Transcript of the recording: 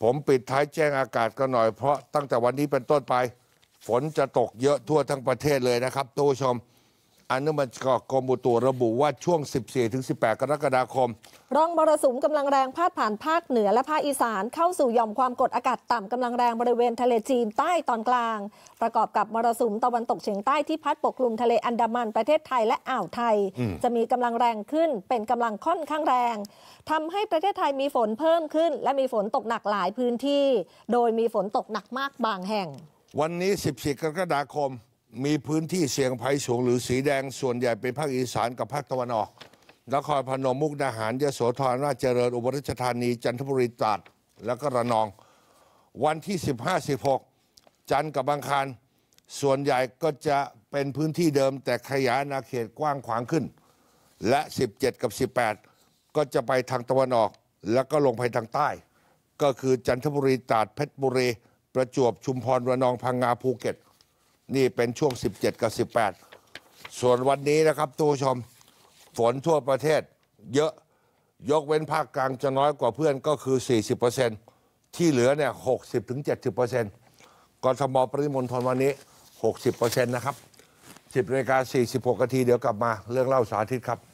ผมปิดท้ายแจ้งอากาศกันหน่อยเพราะตั้งแต่วันนี้เป็นต้นไปฝนจะตกเยอะทั่วทั้งประเทศเลยนะครับท่านผู้ชมอนุมัติกรมอุตุระบุว่าช่วง 14-18 กรกฎาคมร่องมรสุมกำลังแรงพาดผ่านภาคเหนือและภาคอีสานเข้าสู่หย่อมความกดอากาศต่ำกำลังแรงบริเวณทะเลจีนใต้ตอนกลางประกอบกับมรสุมตะวันตกเฉียงใต้ที่พัดปกคลุมทะเลอันดามันประเทศไทยและอ่าวไทยจะมีกำลังแรงขึ้นเป็นกำลังค่อนข้างแรงทำให้ประเทศไทยมีฝนเพิ่มขึ้นและมีฝนตกหนักหลายพื้นที่โดยมีฝนตกหนักมากบางแห่งวันนี้ 14 กรกฎาคมมีพื้นที่เสี่ยงภัยสูงหรือสีแดงส่วนใหญ่เป็นภาคอีสานกับภาคตะวันออกนครพนมมุกดาหารยโสธรราชเจริญอุบลราชธานีจันทบุรีตราดแล้วก็ระนองวันที่ 15-16 จันทร์กับอังคารส่วนใหญ่ก็จะเป็นพื้นที่เดิมแต่ขยายอาณาเขตกว้างขวางขึ้นและ 17 กับ 18 ก็จะไปทางตะวันออกแล้วก็ลงไปทางใต้ก็คือจันทบุรีตราดเพชรบุรีประจวบชุมพรระนองพังงาภูเก็ตนี่เป็นช่วง 17 กับ 18 ส่วนวันนี้นะครับทุกผู้ชมฝนทั่วประเทศเยอะยกเว้นภาคกลางจะน้อยกว่าเพื่อนก็คือ 40% ที่เหลือเนี่ย 60-70% กทมปริมณฑลวันนี้ 60% นะครับ 10:46 นาทีเดี๋ยวกลับมาเรื่องเล่าสาธิตครับ